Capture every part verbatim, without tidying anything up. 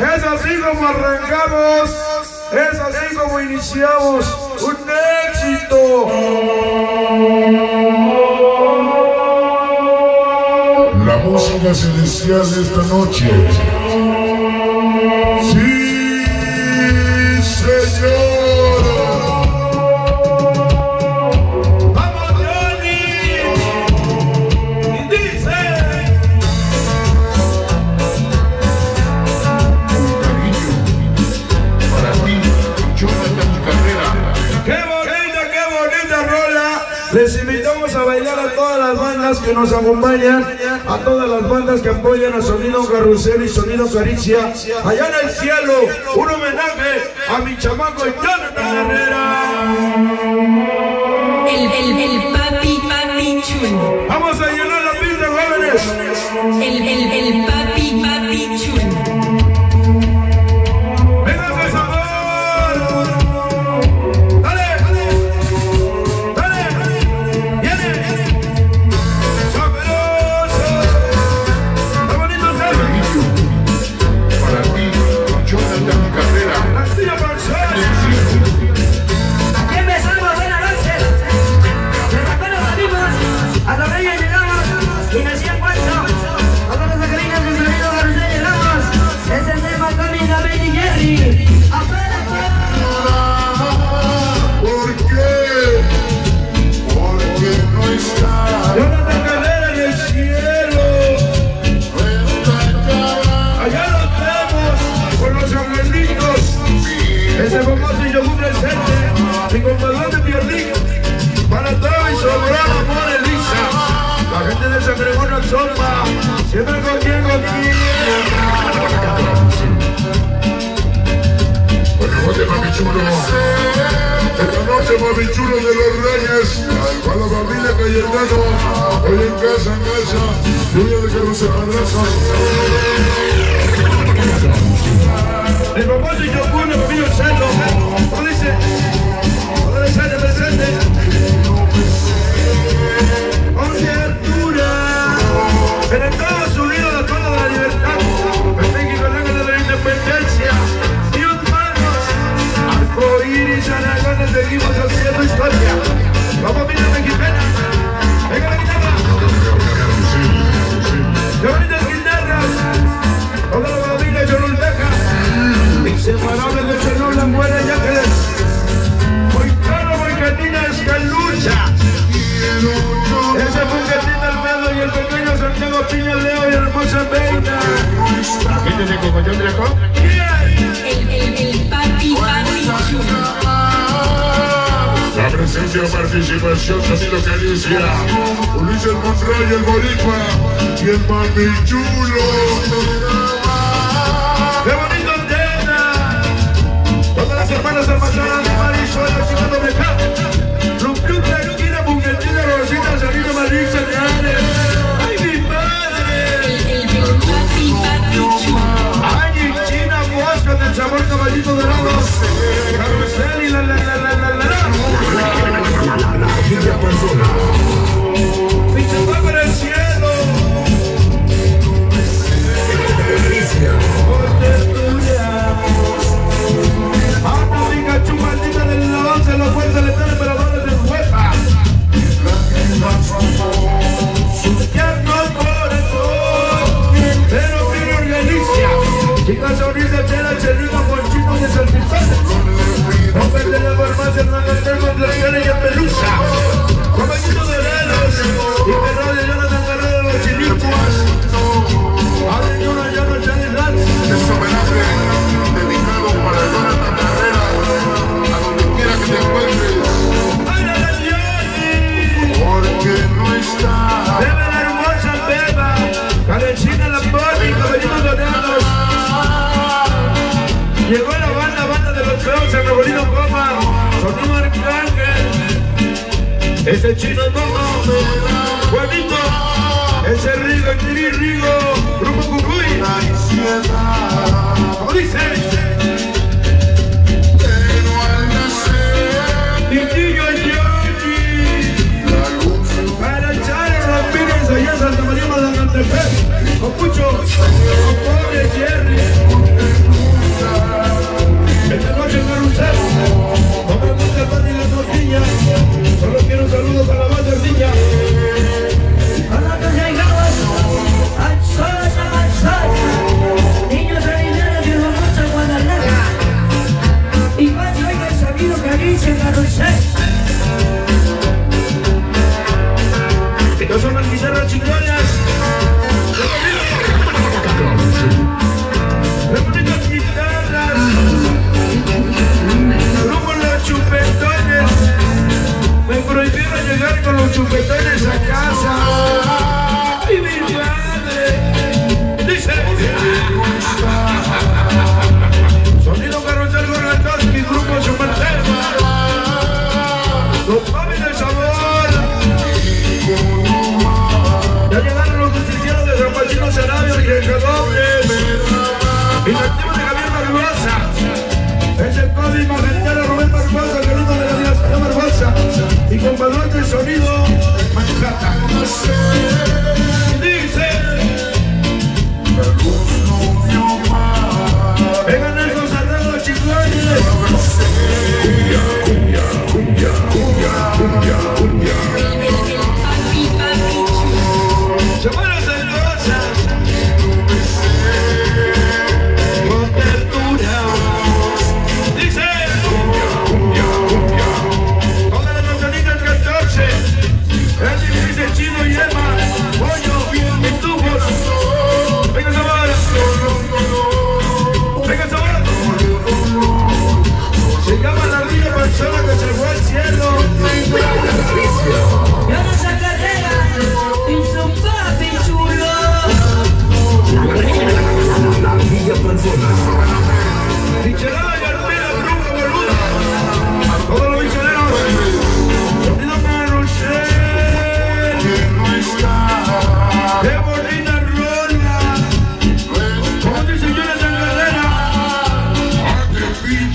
Es así como arrancamos, es así como iniciamos un éxito. La música celestial de esta noche. Sí, señor. Les invitamos a bailar a todas las bandas que nos acompañan, a todas las bandas que apoyan a Sonido Carrusel y Sonido Caricia. Allá en el cielo, un homenaje a mi chamaco Jonathan Herrera. El, el, el papi, papi chulo. Vamos a llenar la pista, jóvenes. El, el, el papi, papi chulo. Ese famoso y yo muy presente, mi compadre de Pierdín, para todo mi sobrado amor Elisa, la gente de San Gregorio Sopa, siempre contigo aquí. Buenas noches, mami chulo. Esta noche, mami chulo de los Reyes, para la familia Cayetano, hoy en casa, en casa, lluvia de Carrusel Madrazo. El famoso y yo puro, mi amigo Salo, ¿cómo dice? Adolescente presente. Conciertura. En Estados Unidos, la zona de la libertad. En México, el ángel de la independencia. Y humanos. Arcoíris, Aragón, seguimos haciendo historia. Vamos, mira, mexicana. Venga la guitarra. ¡Qué bonitas guitarras! Toda la familia Cholulteca. Inseparables de Cholula, Buena y Ángeles. Muy caro, muy cantina, Escalucha. Ese Buquetín Almedo y el pequeño Santiago Piña, Leo y hermosa Peina. ¿Aquí te digo, yo te dejo? El, el, el papi, papi chulo. La presencia, participación, Sonido Caricia, Ulises Monroy, el boricua y el mami chulo. ¡Qué bonito tema! Todas las hermanas almacenadas de Marisol, la chica doble K. Rumpiuta, Esquina, Buquetina, Rosita, Salino, Marisa, Leales. ¡Ay, mi padre! El, el, el papi, papi chulo. ¡Ay, China, Bosco, del sabor caballito dorado! Carrusel y la la la la la la la. ¡Mi chamaco en el cielo! ¡Anda, Pikachu, maldita de la once, la fuerza letal, emperadores de Huepa! ¡Tierno corazón! ¡Pero quiero organicia! Chicas, sonrisa, chela, chelita, ponchito de salpizón. No pende la farmacia, no la tengo, la cara y en pelusa. Compañito de velos, y perro de Jonathan Herrera, los chilicuas. Abre una llama, Chanilán. Es homenaje dedicado para Jonathan Herrera, a donde quiera que te encuentres. ¡Para la Johnny! Porque no está. ¡Bebe la hermosa Beba! ¡Carecina la Boni, caballitos dorados! Llegó la banda, banda de los feos, San Rebolino Coma, Sonido Arcángel. Ese chino mono, Juanito, ese Rigo, el Tiri Rigo, Grupo Cucuy. ¿Cómo dice? Pero al nacer, Titillo Johnny, para echar el Ramírez allá en Santa María Madagantepec, con Pucho, con pobre Jerry.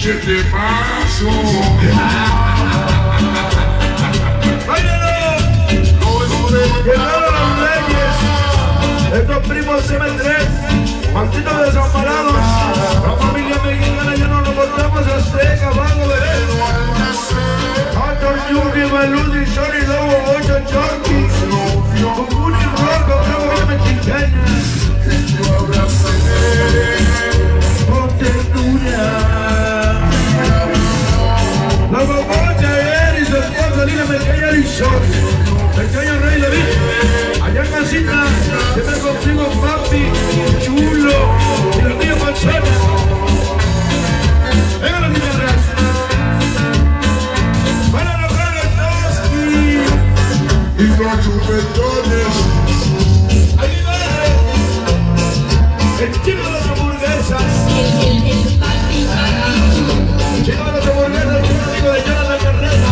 pinche temazo. Llegaron los reyes, estos primos M tres, malditos desamparados. La familia mexicana ya no nos cortamos azteca, vago de él. Anton, Yuki, Maludi, Sony, Lobo, Ocho, Chonky, Cucuni, Roco, Bravo, Mexicana. Con ternura. La babocha, él y su esposa, Lina, Mexicana, y Sony. Pequeño Rey David, allá en casita, siempre contigo papi, chulo, y la tía Manzana. Venga la niña atrás. Para lograr el Toski. Y los chupetones. Ahí va. El chico de las hamburguesas. El, el, el papi, papi. El chico de las hamburguesas, el chico de Jonathan Carrera.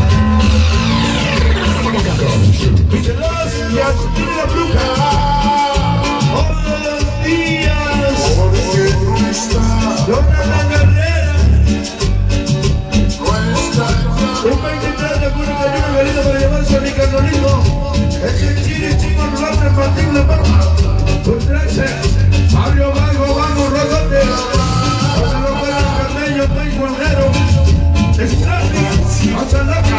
Michelas y Agustín la Bruja. Todos los días. Jonathan Carrera. Un veintitrés de junio de una galita para llevarse a mi carnolito. Ese chile chico norte Martín La Palma. Un trece. Mario Vago, Vago, Rodote. Pásalo para el camello, estoy guardero. Estrapi, Mazalaca.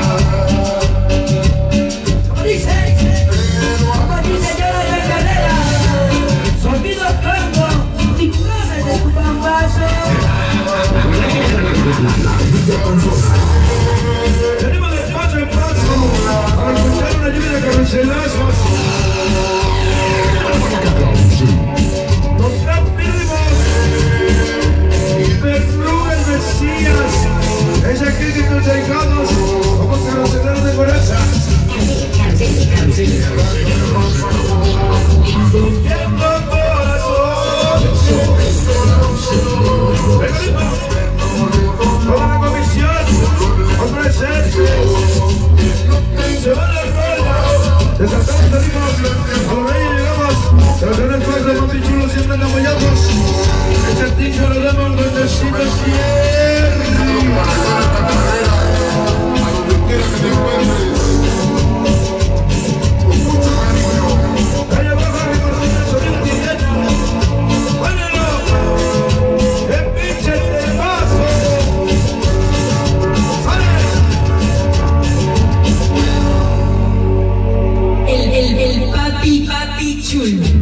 Dice, como dice Jonathan Carrera, sonido canto y flores de tu pambazo. Tenemos de paso en paso para escuchar una lluvia de carruselazos. Los tres primos, Hiperfluga el Mesías, es aquí que tus allegados, como carruselar de coraza. Tiempo corazón. Toda la comisión ofrecerse. Se va la rola. Desatamos, salimos. A los reyes llegamos. Se los den el paso, papi chulo, siempre apoyamos. Ese ticho lo damos donde sí me cierre. El, el, el papi, papi chulo.